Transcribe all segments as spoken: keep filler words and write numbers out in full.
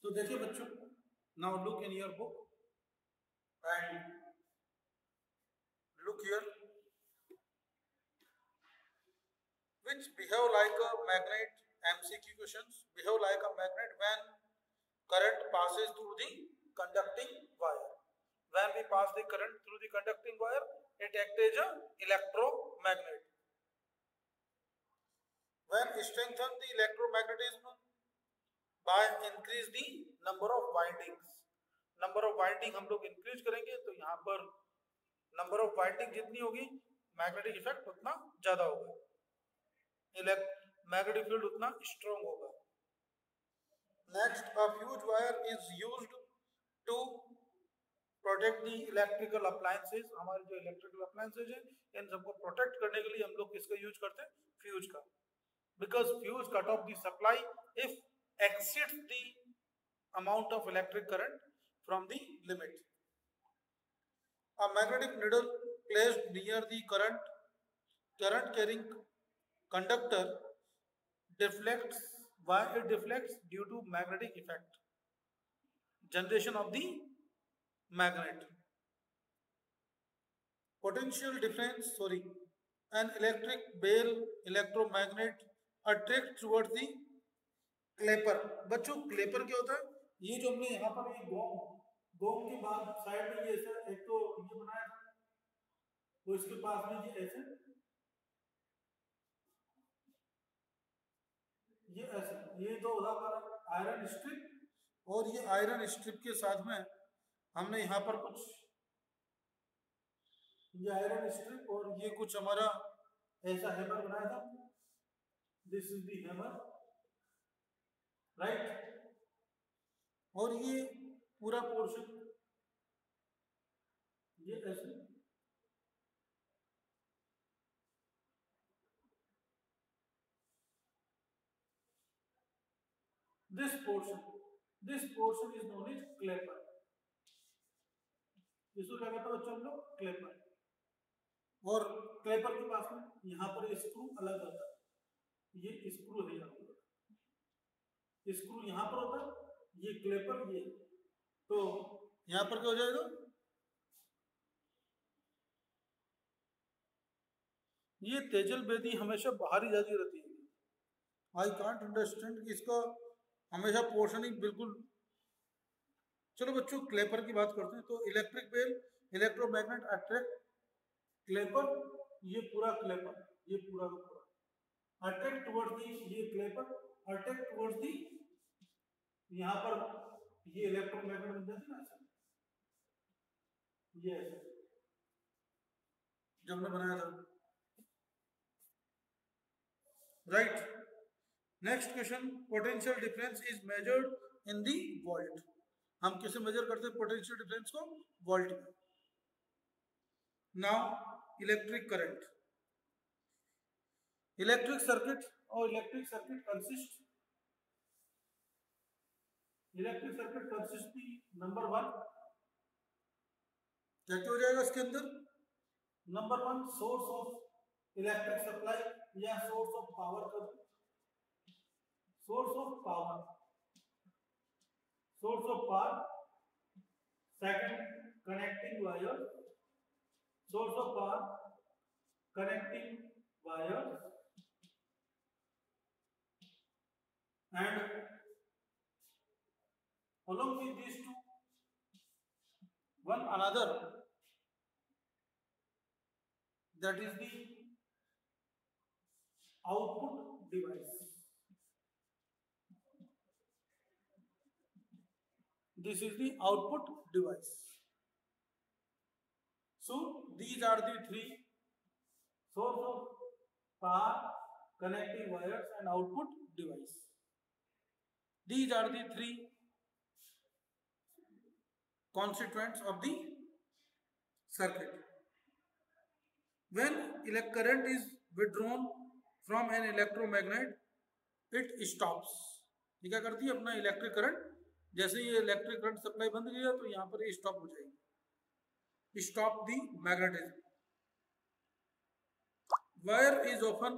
तो देखिए बच्चों, now look in your book and look here, which behave like a magnet. M C Q questions behave like a magnet when current passes through the conducting wire. When we pass the current through the conducting wire, it acts as a electromagnet. When strengthen the electromagnetism by increase the number of windings. Number of winding हम लोग increase करेंगे तो यहाँ पर number of winding जितनी होगी magnetic effect उतना ज्यादा होगा, मैग्नेटिक फील्ड उतना स्ट्रॉन्ग होगा. Next, a fuse wire is used to protect the electrical appliances. हमारे जो इलेक्ट्रिकल अप्लायंसेस है इन सबको प्रोटेक्ट करने के लिए हम लोग किसका यूज करते हैं? फ्यूज का. Because fuse cut off the supply if exceeds the amount of electric current from the limit. A magnetic needle placed near the current current carrying conductor deflects. Why it deflects? Due to magnetic effect, generation of the magnet. Potential difference, sorry, an electric bell electromagnet attract towards the clapper. बच्चों clapper क्या होता है? ये जो हमने यहाँ पर ये गोम गोम के बाद साइड में ये ऐसा एक तो ये बनाया था, वो इसके पास में ये ऐसे ये ऐसे ये तो होगा हमारा आयरन स्ट्रिप, और ये आयरन स्ट्रिप के साथ में हमने यहाँ पर कुछ ये आयरन स्ट्रिप और ये कुछ हमारा ऐसा हैमर बनाया था. This is the hammer, right. और ये पूरा पोर्शन ये ऐसे this portion this portion is known as clapper. इसको क्या कहते हैं बच्चों हम लोग? क्लेपर. और क्लेपर के पास में यहाँ पर स्क्रू अलग होता है. ये स्क्रू है, यहाँ पर स्क्रू यहाँ पर होता है, ये क्लेपर ये. तो यहाँ पर क्या हो जाएगा? ये तेजल बेदी हमेशा बाहर ही जाती रहती है. आई कांट अंडरस्टैंड कि इसका हमेशा पोर्शन ही बिल्कुल. चलो बच्चों क्लेपर की बात करते हैं. तो electric bell electromagnet attract clapper, ये पूरा क्लेपर ये पूरा का पूरा अट्रैक्ट टुवर्ड्स दी, ये क्लेपर अट्रैक्ट टुवर्ड्स दी. यहाँ पर ये इलेक्ट्रोमैग्नेट बन जाती है ना ऐसे, ये ऐसे जब हमने बनाया था, right. Next question, potential difference is measured in the volt. हम किसे मेजर करते हैं पोटेंशियल डिफरेंस को? वोल्ट में. Now electric current, electric circuit और electric circuit consist electric circuit consist the number one. क्या क्या हो जाएगा इसके अंदर? Number one, source of electric supply या सोर्स ऑफ पावर का source of power source of power. Second, connecting wire, source of power connecting wire. And along with these two, one another, that is the output device. This is the output device. So these are the three: source of power, connecting wires, and output device. These are the three constituents of the circuit. When elect current is withdrawn from an electromagnet, it stops. ये क्या करती है? अपना electric current, जैसे ये electric current supply बंद किया तो यहाँ पर ये स्टॉप हो जाएगी. Stop the magnetism. Wire is often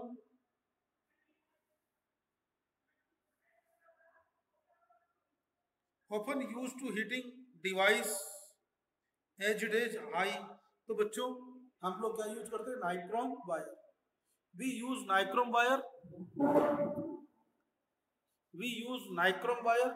often used to heating device as it is high. तो बच्चों हम लोग क्या यूज करते हैं? Nichrome wire. We use nichrome wire. We use nichrome wire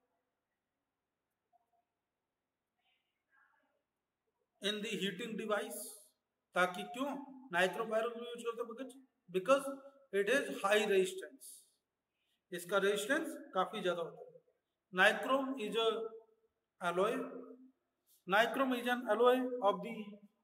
in the heating device. ताकि क्यों नाइक्रोम वायर यूज करते हैं? Because it is high resistance. इसका रेजिस्टेंस काफी ज्यादा होता है. Nichrome is a alloy. Nichrome is an alloy of the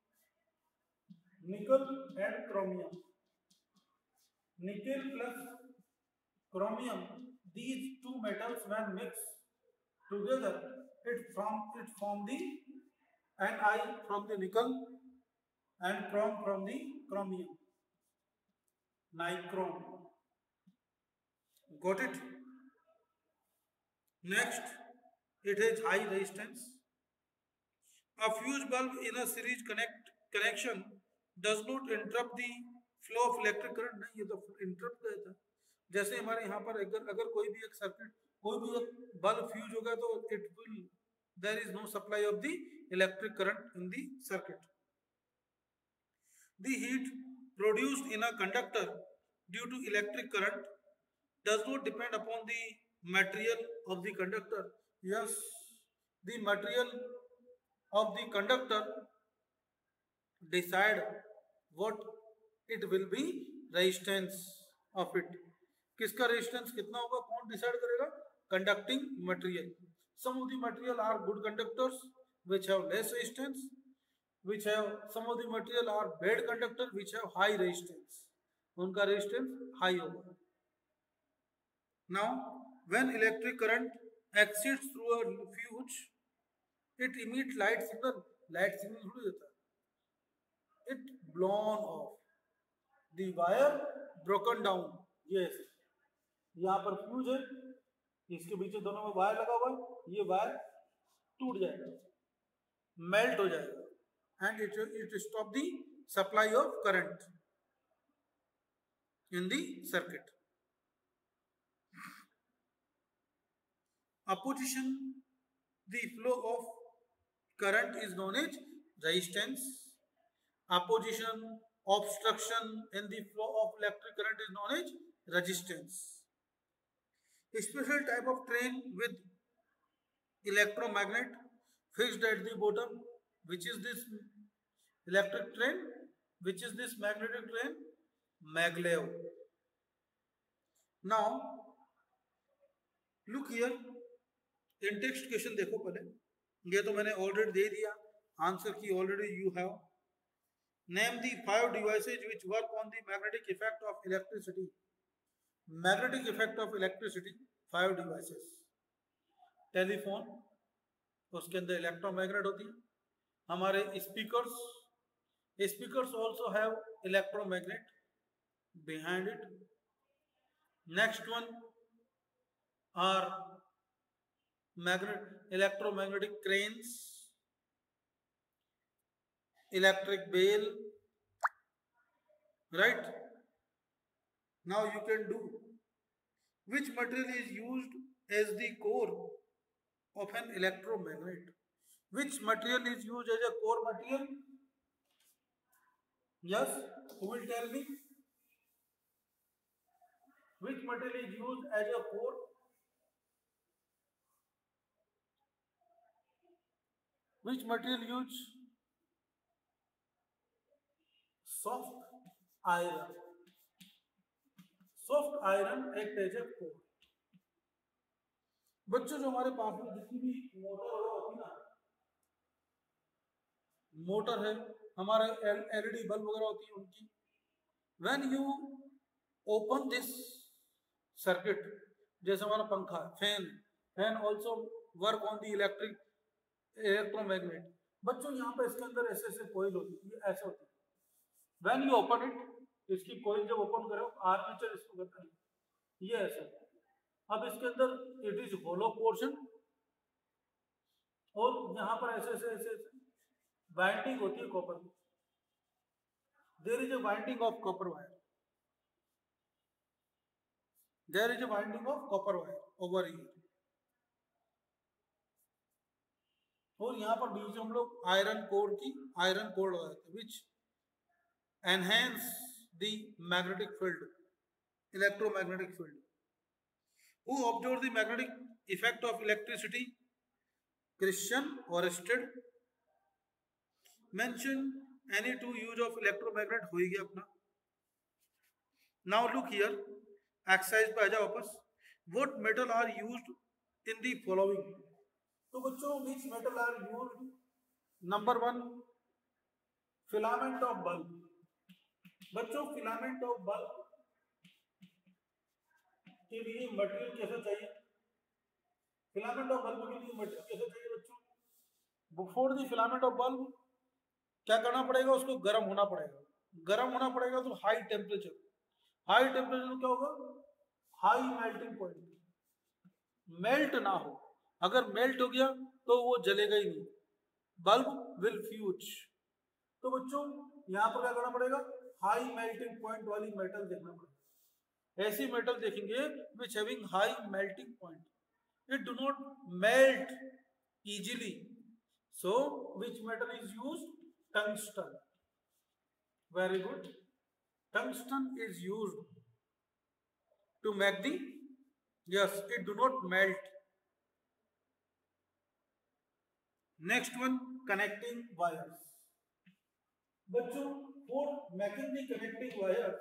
nickel and chromium. Nickel plus chromium, these two metals when mixed together, it form it form the Ni from the nickel and chrome from the chromium. Nichrome. Got it? Next, it has high resistance. A fuse bulb in a series connect connection does not interrupt the flow of electric current. नहीं, ये तो interrupt देता है. जैसे हमारे यहाँ पर अगर अगर कोई भी एक सर्किट, कोई भी एक बल्ब फ्यूज होगा तो it will there is no supply of the electric current in the circuit. The heat produced in a conductor due to electric current does not depend upon the material of the conductor. Yes, the material of the conductor decide what it will be resistance of it. किसका resistance कितना होगा? कौन decide करेगा? Conducting material. Some of the material are good conductors which have less resistance, which have some of the material are bad conductor which have high resistance. उनका resistance high होगा. Now, when electric current exits through a fuse, it emits light signal. Light signal थोड़ी देता है. It blown off. The wire broken down. ये ऐसे. यहाँ पर fuse है, इसके बीच दोनों में वायर लगा हुआ है. ये वायर टूट जाएगा, मेल्ट हो जाएगा, and it it stop the supply of current in the circuit. Opposition the flow of current is known as resistance. Opposition, obstruction in the flow of electric current is known as resistance. A special type of train with electromagnet fixed at the bottom. Which is this electric train? Which is this magnetic train? Maglev. Now look here. In text question देखो पहले. ये तो मैंने already दे दिया. Answer की already you have. Name the five devices which work on the magnetic effect of electricity. Magnetic effect of electricity. Five devices. Telephone, उसके अंदर electromagnet होती है. हमारे speakers, speakers also have electromagnet behind it. Next one are magnet electromagnetic cranes, electric bell. Right? Now you can do. Which material is used as the core of an electromagnet? Which material is used as a core material? Yes, who will tell me? Which material is used as a core? Which material used? Soft iron. Soft iron act as a core. बच्चों जो हमारे पास में जितनी भी motor होती ना, motor है, हमारे एलईडी बल्ब वगैरह होती है उनकी. When you open this circuit, जैसे हमारा पंखा, fan, fan also work on the electric electromagnet. बच्चों यहाँ पे इसके अंदर ऐसे ऐसे कोयल होती है, ये ऐसे होती है. When you open it, इसकी कोयल जब ओपन करो, आर्मेचर इसको कहते हैं, ये ऐसे. अब इसके अंदर इट इज होलो पोर्शन और यहाँ पर ऐसे ऐसे ऐसे वाइंडिंग होती है copper. There is a winding of copper wire. There is a winding of copper wire over here. और यहाँ पर बीच हम लोग आयरन कोर की आयरन कोर लगाते हैं which enhance the magnetic field, electromagnetic field. Who observed the magnetic effect of electricity? Christian Oersted. Mention any two use of electromagnet हो ही गया अपना। Now look here, exercise पे आ जाओ वापस। What metal are used in the following? तो बच्चों which metal are used? Number one, filament of bulb। बच्चों filament of bulb के लिए मटेरियल कैसा चाहिए? फिलामेंट ऑफ बल्ब के लिए मटेरियल कैसा चाहिए बच्चों? Before the filament of bulb क्या करना पड़ेगा? उसको गर्म होना पड़ेगा। गर्म होना पड़ेगा तो हाई टेम्परेचर, हाई टेम्परेचर क्या होगा? हाई मेल्टिंग पॉइंट, मेल्ट ना हो। अगर मेल्ट हो गया तो वो जलेगा ही नहीं, बल्ब विल फ्यूज। तो बच्चों यहाँ पर क्या करना पड़ेगा? हाई मेल्टिंग पॉइंट वाली मेटल देखना पड़ेगा। ऐसी मेटल देखेंगे which having high melting point, it do not melt easily, so which metal is used? Tungsten. Very good. Tungsten is used to make the, yes, it do not melt. Next one, connecting wires। बच्चों for making the connecting wires,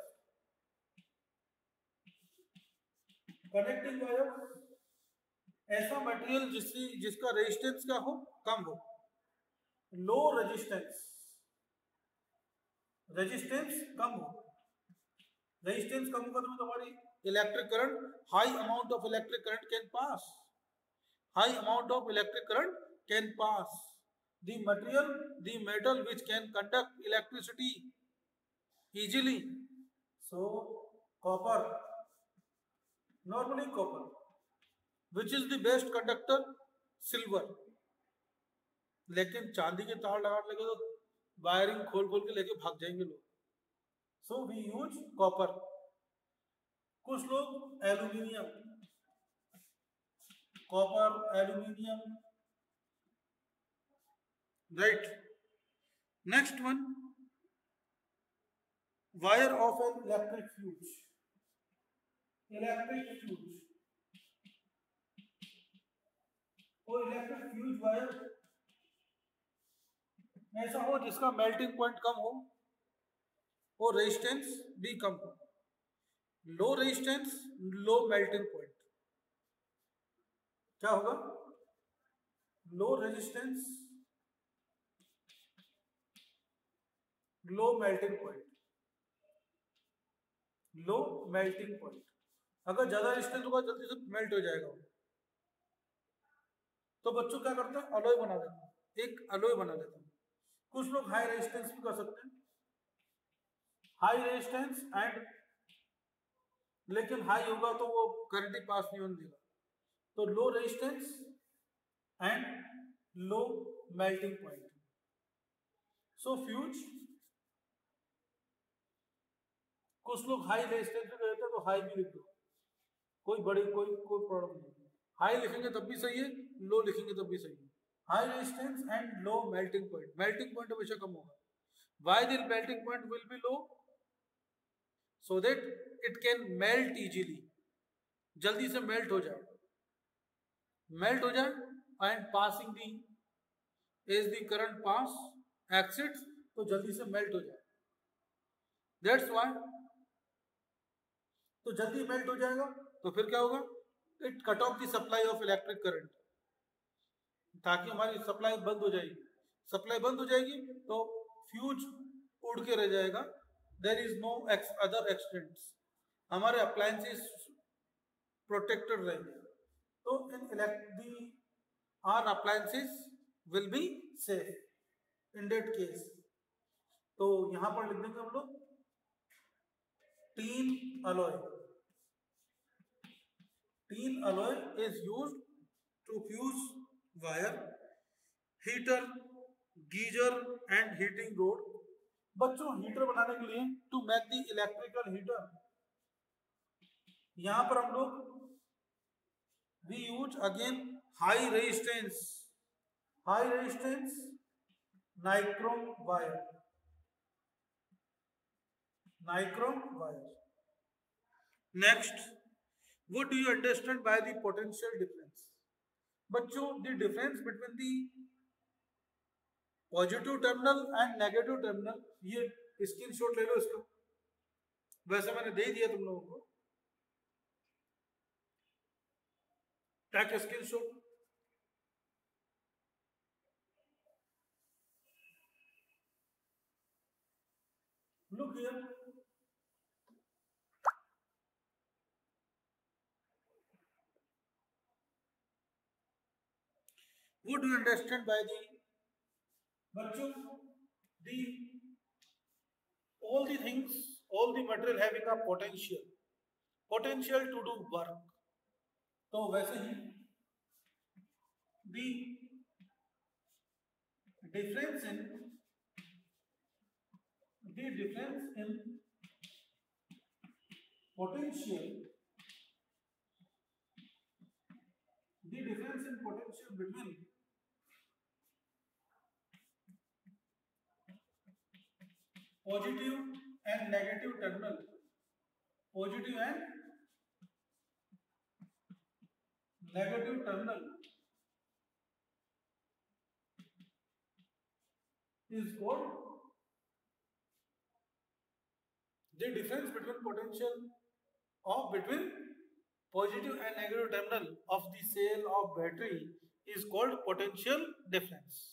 connecting wire ऐसा material जिसकी जिसका resistance क्या हो? कम हो, low resistance, resistance कम हो। Resistance कम होगा तो हमारी electric current, high amount of electric current can pass, high amount of electric current can pass. The material, the metal which can conduct electricity easily, so copper, normally copper। which is the best conductor? silver। लेकिन चांदी के तार लगा लगे तो wiring खोल खोल के लेके भाग जाएंगे लोग, सो वी यूज कॉपर। कुछ लोग aluminium, copper, aluminium, right. Next one, wire of an electric fuse, electric fuse. और इलेक्ट्रिक फ्यूज वायर ऐसा हो जिसका मेल्टिंग पॉइंट कम हो और रेजिस्टेंस भी कम हो। Low resistance, low melting point. क्या होगा? Low resistance, low melting point, low melting point. अगर ज्यादा रेजिस्टेंस होगा जल्दी से मेल्ट हो जाएगा। तो बच्चों क्या करते हैं? अलॉय बना देते हैं, एक अलॉय बना देते हैं। कुछ लोग हाई रेजिस्टेंस भी कर सकते हैं, हाई रेजिस्टेंस एंड, लेकिन हाई होगा तो वो करंट ही पास नहीं होने देगा। तो low resistance and low melting point. So fuse, कुछ लोग हाई रेजिस्टेंस में रहते हैं तो हाई भी लिख दो, कोई बड़ी कोई कोई प्रॉब्लम नहीं। हाई लिखेंगे तब भी सही है, लो लिखेंगे तब भी सही है। High resistance and low melting point. Melting point हमेशा कम होगा। Why the melting point will be low? So that it can melt easily, जल्दी से मेल्ट हो जाए, मेल्ट हो जाए and passing the as the current pass exits, तो जल्दी से मेल्ट हो जाए। दैट्स व्हाई, तो जल्दी मेल्ट हो जाएगा तो फिर क्या होगा? It cut off the supply of electric current, ताकि हमारी सप्लाई बंद हो जाएगी। सप्लाई बंद हो जाएगी तो फ्यूज उड़ के रह जाएगा, there is no other accidents, हमारे अप्लायंसेस प्रोटेक्टेड रहेंगे। तो in the our appliances will be safe in that case. तो यहां पर लिख देंगे हम लोग tin alloy. Tin alloy is used to fuse wire, heater, geyser and heating rod. बच्चों हीटर बनाने के लिए to make the electrical heater, यहां पर हम लोग we use again high resistance high resistance nichrome wire, nichrome wire. Next, what do you understand by the potential difference? बच्चों, the difference between the positive terminal and negative terminal, ये screenshot ले लो इसका, वैसे मैंने दे दिया तुम लोगों को, take screenshot. Look here, what do you understand by the, बच्चों, the all the things, all the material having a potential, potential to do work. तो वैसे ही the difference in the difference in potential, the difference in potential between positive and negative terminal, positive and negative terminal is called the difference between potential of between positive and negative terminal of the cell of battery is called potential difference.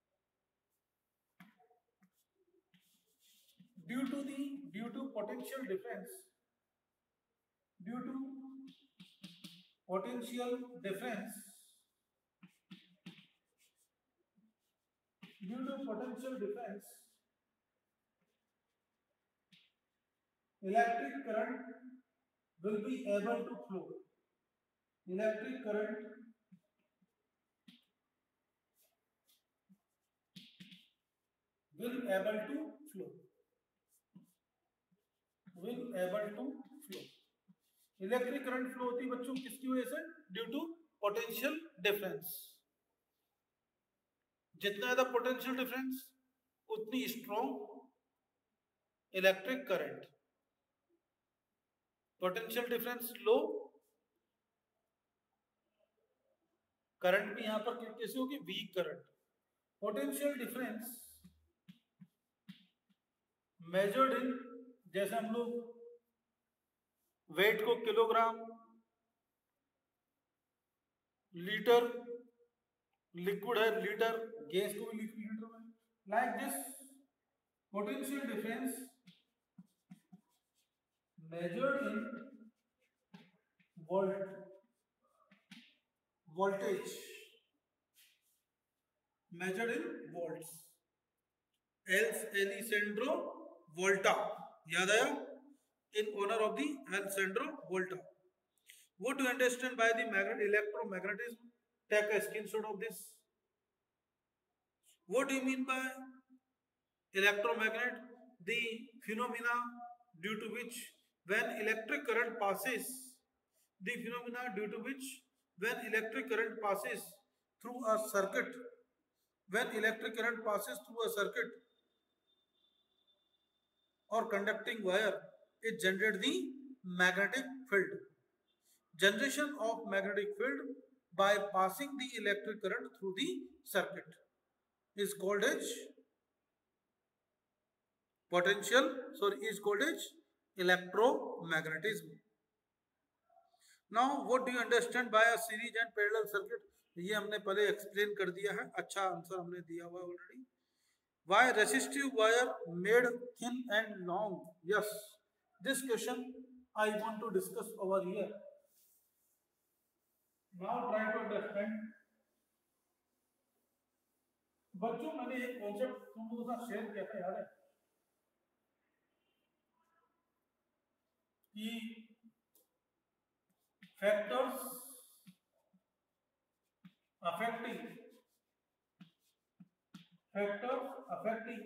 Due to the due to potential difference, due to potential difference, due to potential difference, electric current will be able to flow. Electric current will able to flow. Will able to flow. Electric current flow होती है बच्चों किसकी वजह से? Due to potential difference. जितना ज्यादा potential difference उतनी strong electric current. Potential difference low, current भी यहां पर कैसे होगी? Weak current. Potential difference measured in, जैसे हम लोग वेट को किलोग्राम, लीटर, लिक्विड है लीटर, गैस को भी लीटर में, like this potential difference measured in volt, voltage, measured in volts. Alessandro Volta, याद आया? In honor of the Alessandro Volta. What do you understand by the magnet electromagnetism? Take a screenshot of this. What do you mean by electromagnet? The phenomena due to which when electric current passes, the phenomena due to which when electric current passes through a circuit, when electric current passes through a circuit or conducting wire, it generates the magnetic field. Generation of magnetic field by passing the electric current through the circuit is called as potential, sorry, is called as electromagnetism. Now what do you understand by a series and parallel circuit? ये हमने पहले explain कर दिया है, अच्छा answer हमने दिया हुआ already. Why resistive wire made thin and long? Yes, this question I want to discuss over here. Now try to understand. बच्चों, मैंने एक कॉन्सेप्ट तुम लोगों के साथ शेयर किया था, याद है? कि factors affecting factors affecting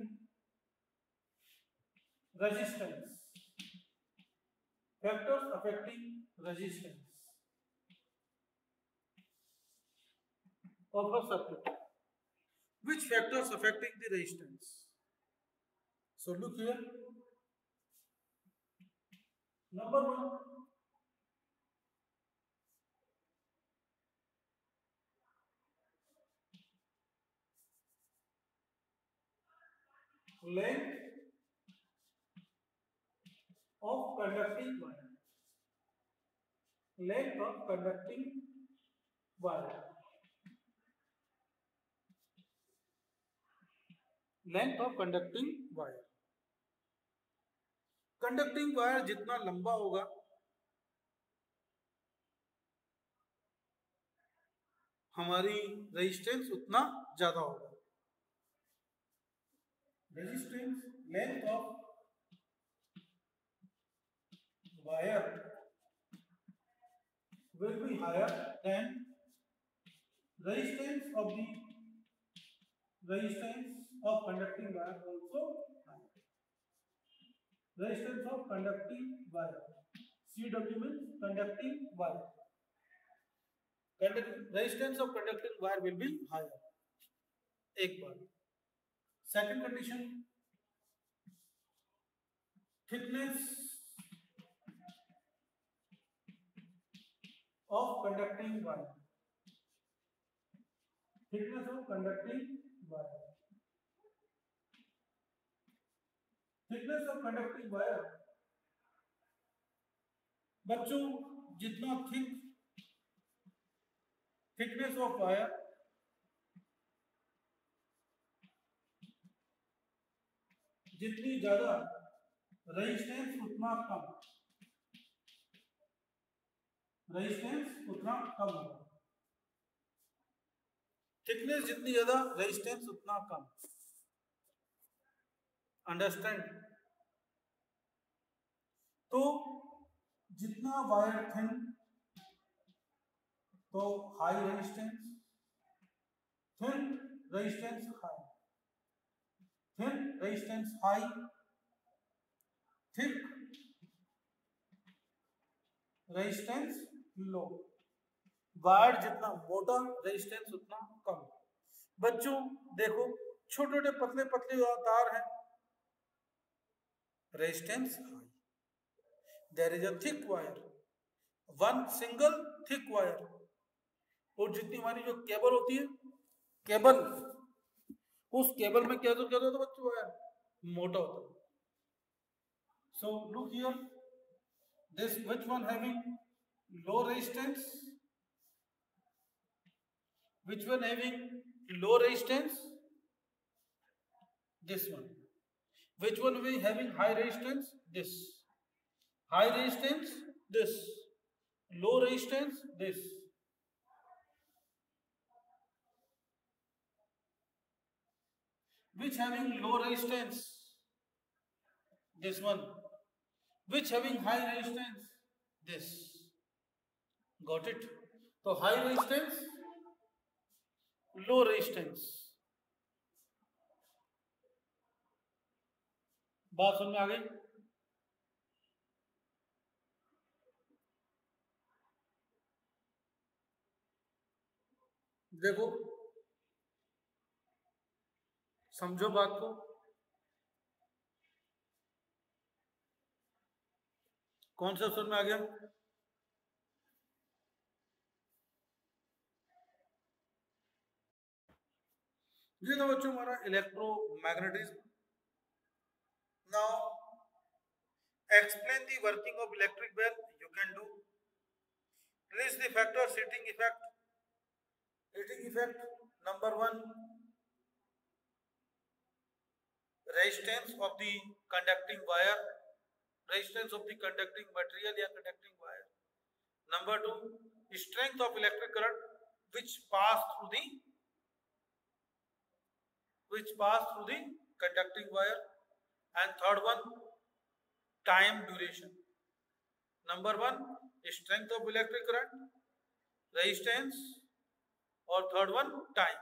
resistance, factors affecting resistance of a circuit. Which factors affecting the resistance? So look here. Number one, length of conducting wire. Length of conducting wire. Length of conducting wire. Conducting wire जितना लंबा होगा हमारी resistance उतना ज्यादा होगा. Resistance, length of wire will be higher than resistance of the resistance of conducting wire also higher. Resistance of conducting wire. C W means conducting wire. Resistance of conducting wire will be higher. एक बार. Second condition, thickness of conducting wire. Thickness of conducting wire. Thickness of conducting wire. बच्चों जितना thick thickness of wire जितनी ज्यादा resistance उतना कम. Resistance उतना कम होगा. Thickness जितनी ज्यादा रेजिस्टेंस उतना कम. अंडरस्टैंड? तो जितना वायर थिन तो high resistance, thin resistance high, thin resistance high, thick resistance low. Wire जितना मोटा रेजिस्टेंस उतना कम. बच्चों देखो छोटे छोटे पतले पतले तार हैं, resistance high. There is a thick wire, one single thick wire. और जितनी हमारी जो केबल होती है, केबल, उस केबल में क्या तो क्या होता है बच्चों, वायर मोटा होता है. So look here, this which one having low resistance, which one having low resistance, this one. Which one will having high resistance, this. High resistance, this. Low resistance, this. Which having low resistance, this one. Which having high resistance, this. Got it? So high resistance, low resistance. बात समझ में आ गई? देखो समझो बात को. कौन सा ऑप्शन में आ गया? ये तो बच्चों हमारा electromagnetism. Now explain the working of electric bell. You can do. List the factors heating effect. Heating effect number one, resistance of the conducting wire, resistance of the conducting material या conducting wire. Number two, strength of electric current which pass through the which pass through the conducting wire. And third one, time duration. Number one, strength of electric current, resistance, or third one, time.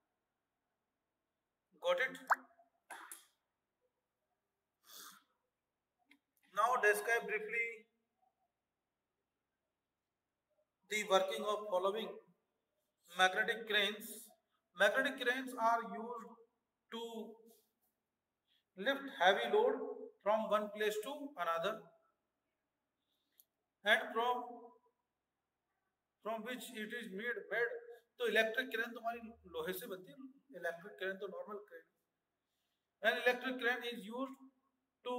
Got it? Now describe briefly the working of following magnetic cranes. Magnetic cranes are used to lift heavy load from one place to another, and from from which it is made made तो electric crane तो हमारी लोहे से बनती है, electric crane तो normal crane. An electric crane is used to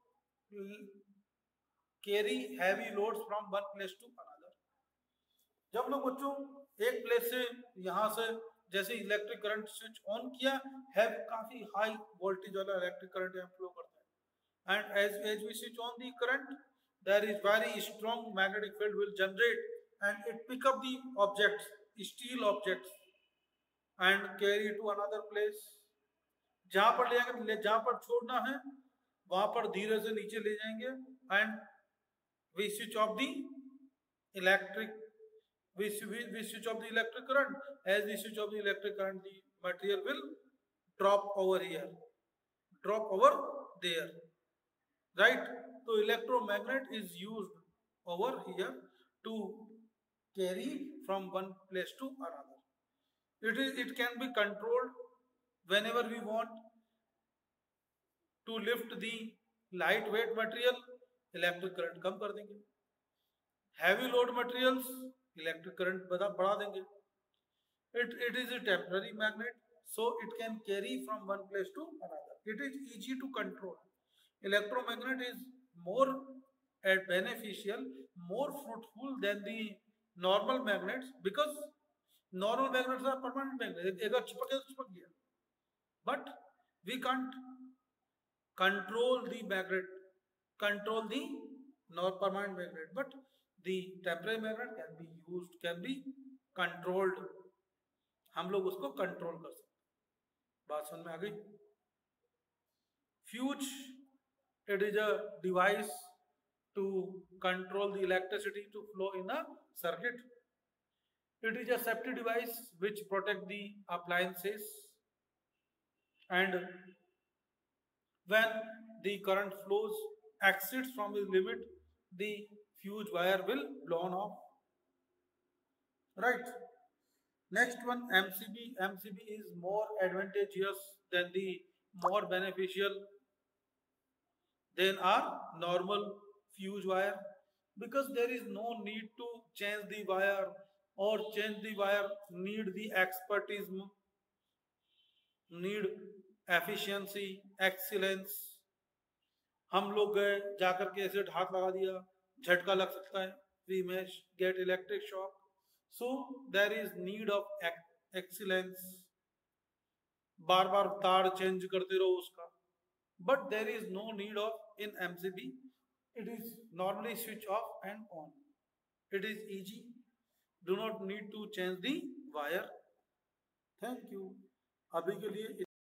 carry heavy loads from one place to another. जब लोग बच्चों एक प्लेस से यहाँ से जैसे इलेक्ट्रिक करंट स्विच ऑन किया है, काफी हाई वोल्टेज वाला इलेक्ट्रिक करंट यहाँ फ्लो करता है, and as as we switch on the current, there is very strong magnetic field will generate and it pick up the objects, steel objects, and carry to another place. जहां पर ले जहां पर छोड़ना है वहां पर धीरे से नीचे ले जाएंगे, and we switch off the electric we, we, we switch off the electric current. As we switch off the electric current, the material will drop over here, drop over there, right? So electromagnet is used over here to carry from one place to another. It is it can be controlled whenever we want to lift the lightweight material, electric current कम कर देंगे. Heavy load materials, electric current बढ़ा देंगे. It it is a temporary magnet, so it can carry from one place to another. It is easy to control. Electromagnet is more beneficial, more fruitful than the normal magnets, because normal magnets are permanent magnets. एक बार चिपक गया तो चिपक गया. But we can't control the magnet, control the non-permanent magnet, but the temporary magnet can be used, can be controlled. हम लोग उसको control कर सकते. बात समझ में आ गई? Fuse, it is a device to control the electricity to flow in a circuit. It is a safety device which protect the appliances, and when the current flows exceeds from the limit, the fuse wire will blown off, right? Next one, M C B. M C B is more advantageous than the more beneficial than our normal fuse wire, because there is no need to change the wire, or change the wire need the expertise, need efficiency, excellence. हम लोग गए जाकर के ऐसे हाथ लगा दिया, झटका लग सकता है, we may get electric shock. So there is need of excellence. बार बार तार चेंज करते रहो उसका, but there is no need of in M C B. It is normally switch off and on. It is easy. Do not need to change the wire. Thank you. अभी के लिए